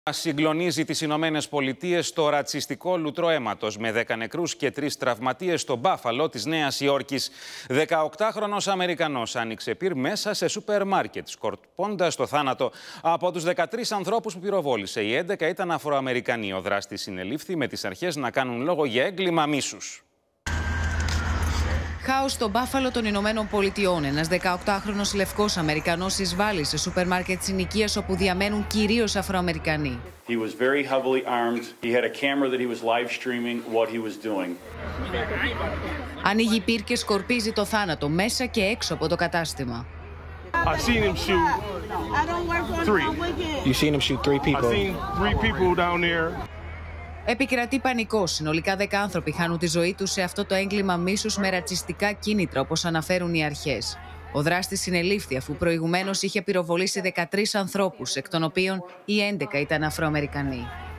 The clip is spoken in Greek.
Συγκλονίζει τις Ηνωμένες Πολιτείες το ρατσιστικό λουτρό αίματος με 10 νεκρούς και 3 τραυματίες στο Μπάφαλο της Νέας Υόρκης. 18χρονος Αμερικανός άνοιξε πυρ μέσα σε σούπερ μάρκετ, σκορπώντας το θάνατο από τους 13 ανθρώπους που πυροβόλησε. Οι 11 ήταν Αφροαμερικανοί. Ο δράστης συνελήφθη με τις αρχές να κάνουν λόγο για έγκλημα μίσους. Χάος στο Μπάφαλο των Ηνωμένων Πολιτειών. Ένας 18χρονος λευκός Αμερικανός εισβάλλει σε σούπερ μάρκετ συνοικίας όπου διαμένουν κυρίως Αφροαμερικανοί. He was very heavily armed. He had a camera that he was live streaming what he was doing. Ανοίγει πυρ και σκορπίζει το θάνατο μέσα και έξω από το κατάστημα. I seen him shoot 3. You seen him shoot 3 people? I seen 3 people down there. Επικρατεί πανικός. Συνολικά 10 άνθρωποι χάνουν τη ζωή τους σε αυτό το έγκλημα μίσους με ρατσιστικά κίνητρα, όπως αναφέρουν οι αρχές. Ο δράστης συνελήφθη αφού προηγουμένως είχε πυροβολήσει 13 ανθρώπους, εκ των οποίων οι 11 ήταν Αφροαμερικανοί.